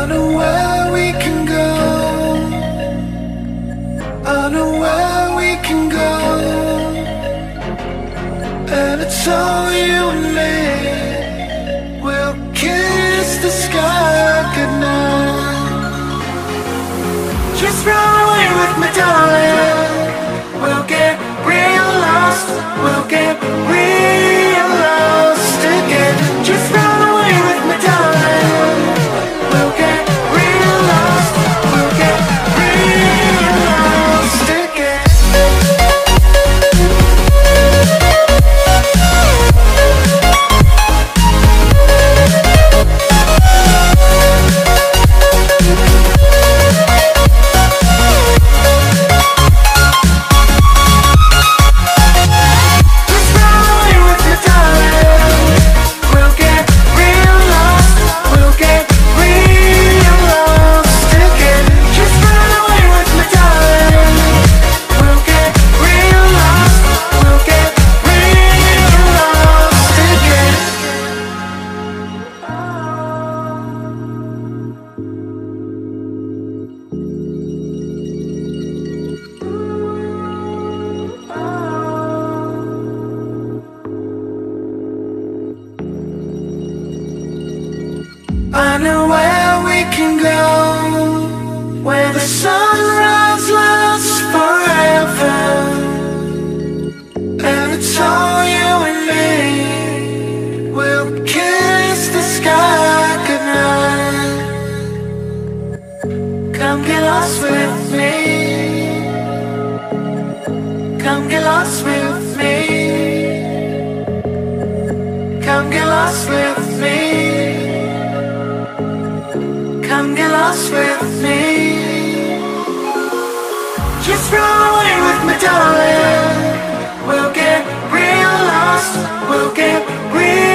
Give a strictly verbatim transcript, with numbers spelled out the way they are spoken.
I know where we can go. I know where we can go. And it's all you and me. We'll kiss the sky goodnight. Just run away with me, darling. We'll get real lost. We'll get real lost again. Just run away with me, darling. We'll get real lost. We'll get real lost again. I know where we can go, where the sunrise lasts forever. And it's all you and me. We'll kiss the sky goodnight. Come get lost with me. Come get lost with me. Come get lost with me. Come get lost with me. Just run away with me, darling. We'll get real lost. We'll get real